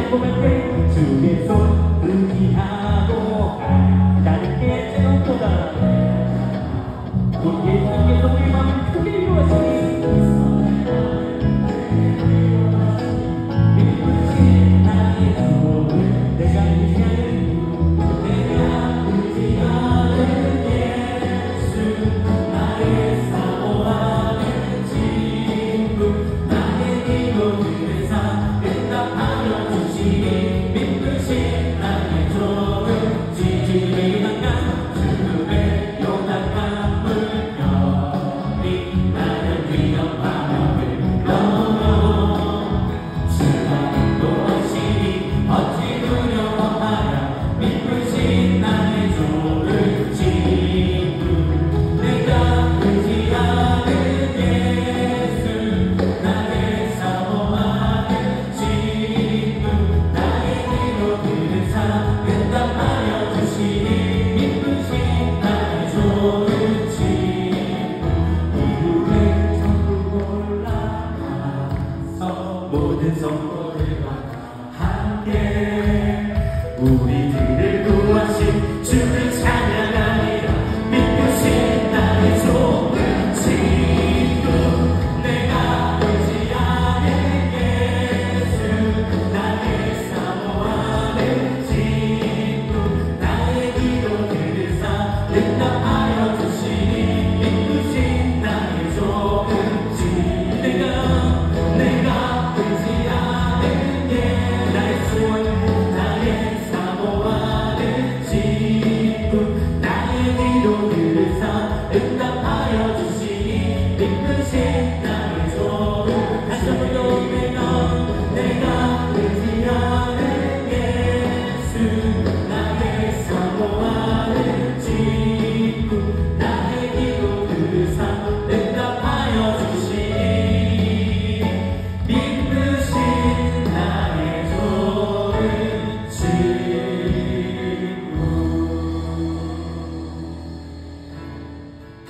고맙게 주의 손 의지하고 가볍게 생각보다 우리 예수님께서 우리 마음을 크게 이루었으니 믿으신 나의 주를 내가 의지하는 예수 나의 사모하는 친구 나의 기도들을 응답하여 주시니 믿으신 나의 조금 지지리 한강 주의 요단강 물결이 나를 위협하며 흘러 주가 인도하시니 어찌 두려워하랴 믿으신 나의 조금 친구 내가 의지하는 예수 나의 사모하는 친구 나의 기도들을 응답하여 주시니 믿으신 나의 좋은 친구 이후에 천국 올라가서 모든 성도들과 함께 우리들을 구하신 주를 찬양하리라 믿으신 나의 좋은 친구 내가 의지하는 예수 나의 사모하는 친구 나의 기도들을 응답하여 주시니 믿으신 나의 좋은 친구 내가 의지하는 나의 소원 나의 사모하는 친구 나의 기도들을 응답하여 주시니 믿으신